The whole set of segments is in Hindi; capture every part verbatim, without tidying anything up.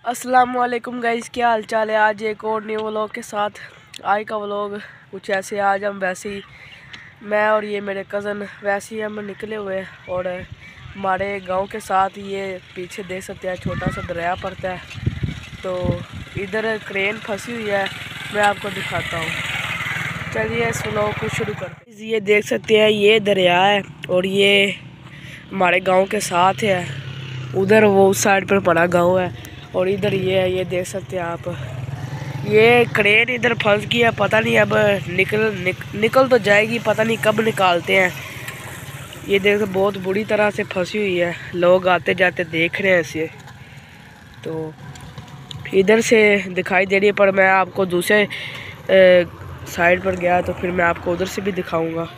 अस्सलामुअलैकुम गाइस, क्या हाल चाल है। आज एक और न्यू व्लॉग के साथ। आज का व्लॉग कुछ ऐसे, आज हम वैसे ही मैं और ये मेरे कज़न वैसे ही हम निकले हुए और हमारे गांव के साथ ये पीछे देख सकते हैं छोटा सा दरिया पड़ता है। तो इधर क्रेन फंसी हुई है, मैं आपको दिखाता हूँ। चलिए इस व्लॉग को शुरू करते हैं। ये देख सकते हैं ये दरिया है और ये हमारे गाँव के साथ है। उधर वो उस साइड पर बड़ा गाँव है और इधर ये है, ये देख सकते हैं आप। ये क्रेन इधर फंस गया, पता नहीं अब निकल निक, निकल तो जाएगी, पता नहीं कब निकालते हैं। ये देख बहुत बुरी तरह से फंसी हुई है, लोग आते जाते देख रहे हैं इसे। तो इधर से दिखाई दे रही है, पर मैं आपको दूसरे साइड पर गया तो फिर मैं आपको उधर से भी दिखाऊंगा।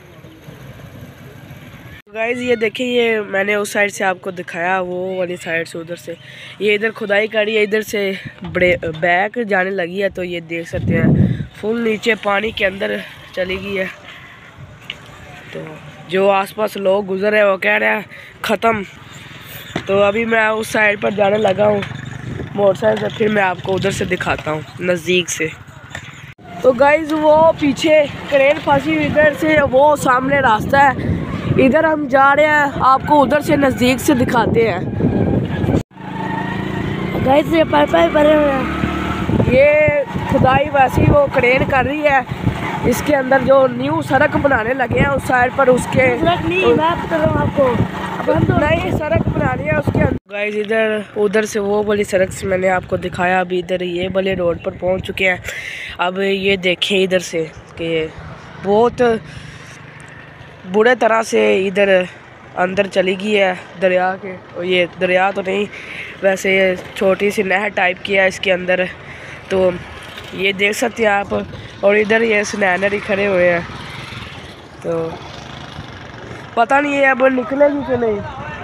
गाइस ये देखिए, ये मैंने उस साइड से आपको दिखाया, वो वाली साइड से उधर से ये इधर खुदाई करी है, इधर से बड़े बैक जाने लगी है। तो ये देख सकते हैं फुल नीचे पानी के अंदर चली गई है। तो जो आसपास लोग गुजर रहे हैं वो कह रहे हैं ख़त्म। तो अभी मैं उस साइड पर जाने लगा हूँ मोटरसाइकिल से, फिर मैं आपको उधर से दिखाता हूँ नज़दीक से। तो गाइस वो पीछे क्रेन फंसी हुई, इधर से वो सामने रास्ता है, इधर हम जा रहे हैं, आपको उधर से नज़दीक से दिखाते हैं। गाइस ये पाइप भरे हुए हैं, ये खुदाई वैसे ही वो क्रेन कर रही है। इसके अंदर जो न्यू सड़क बनाने लगे हैं उस साइड पर, उसके नहीं बात कर रहा हूं आपको, अब हम तो नई सड़क बनानी है उसके अंदर। गाइस इधर उधर से वो वाली सड़क से मैंने आपको दिखाया, अभी इधर ये वाले रोड पर पहुंच चुके हैं। अब ये देखें इधर से कि बहुत बुरे तरह से इधर अंदर चली गई है दरिया के। और ये दरिया तो नहीं, वैसे ये छोटी सी नहर टाइप की है इसके अंदर। तो ये देख सकते हैं आप, और इधर ये स्नैनर ही खड़े हुए हैं। तो पता नहीं है अब निकलेगी कि नहीं।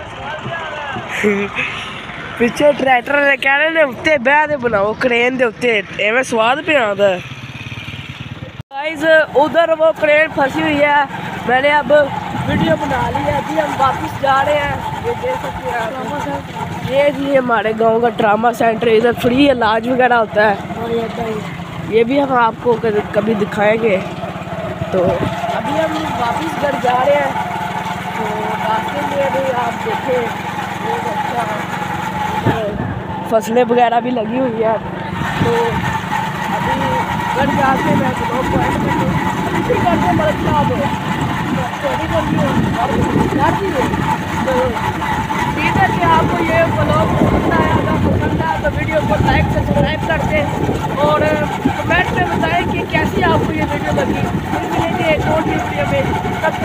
पिछे ट्रैक्टर कह रहे ने उत्ते बह दे बनाओ क्रेन दे उत्ते, एवं स्वाद पे आता है। गाइस उधर वो क्रेन फंसी हुई है, मैंने अब वीडियो बना ली है, अभी हम वापस जा रहे हैं। ये देख सकते हैं आप, ये जी हमारे गांव का ट्रामा सेंटर, इधर फ्री इलाज वगैरह होता है और ये भी हम आपको कभी दिखाएंगे। तो अभी हम वापस घर जा रहे हैं। तो रास्ते में भी आप देखें बहुत अच्छा फसलें वगैरह भी लगी हुई है। तो अभी घर जाके मैं ब्लॉग को एंड कर दूँ, इसी करके मदद ना दो छोटी करती हूँ जाती है। तो ठीक है कि आपको ये ब्लॉग पसंद आया, अगर पसंद आया तो वीडियो को लाइक सब्सक्राइब कर दें और कमेंट में बताएं कि कैसी आपको ये वीडियो लगी। फिर मिलेंगे एक और वीडियो में, तब